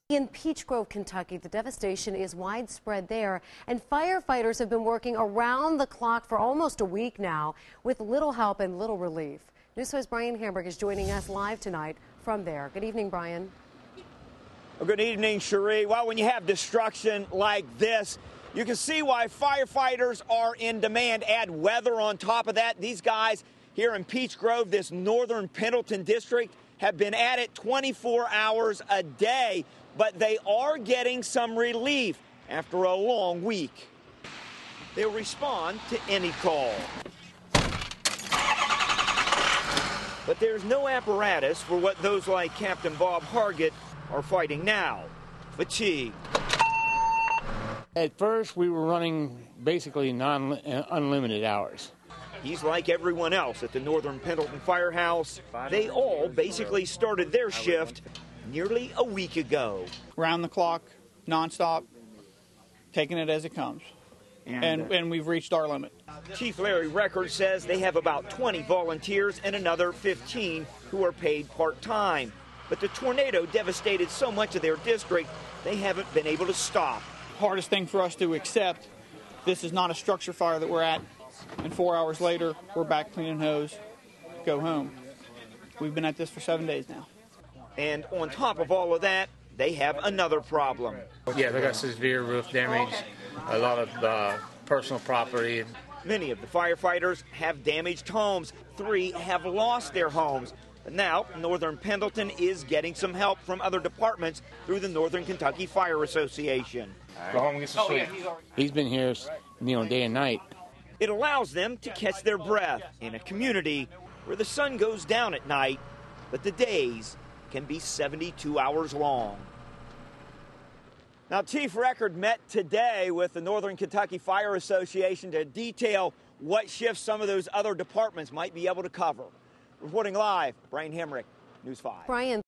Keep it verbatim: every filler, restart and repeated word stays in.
In Peach Grove, Kentucky, the devastation is widespread there, and firefighters have been working around the clock for almost a week now with little help and little relief. Newsway's Brian Hamburg is joining us live tonight from there. Good evening, Brian. Well, good evening, Cherie. Well, when you have destruction like this, you can see why firefighters are in demand. Add weather on top of that. These guys here in Peach Grove, this northern Pendleton district, have been at it twenty-four hours a day, but they are getting some relief after a long week. They'll respond to any call. But there's no apparatus for what those like Captain Bob Hargett are fighting now: fatigue. At first, we were running basically non unlimited hours. He's like everyone else at the Northern Pendleton Firehouse. They all basically started their shift nearly a week ago. Round the clock, nonstop, taking it as it comes. And, and, and we've reached our limit. Chief Larry Record says they have about twenty volunteers and another fifteen who are paid part-time. But the tornado devastated so much of their district, they haven't been able to stop. Hardest thing for us to accept, this is not a structure fire that we're at, and four hours later, we're back cleaning hose, go home. We've been at this for seven days now. And on top of all of that, they have another problem. Yeah, they got severe roof damage, a lot of uh, personal property. Many of the firefighters have damaged homes. Three have lost their homes. But now, Northern Pendleton is getting some help from other departments through the Northern Kentucky Fire Association. Go home and get some sleep. He's been here, you know, day and night. It allows them to catch their breath in a community where the sun goes down at night, but the days can be seventy-two hours long. Now, Chief Record met today with the Northern Kentucky Fire Association to detail what shifts some of those other departments might be able to cover. Reporting live, Brian Hamrick, News five. Brian.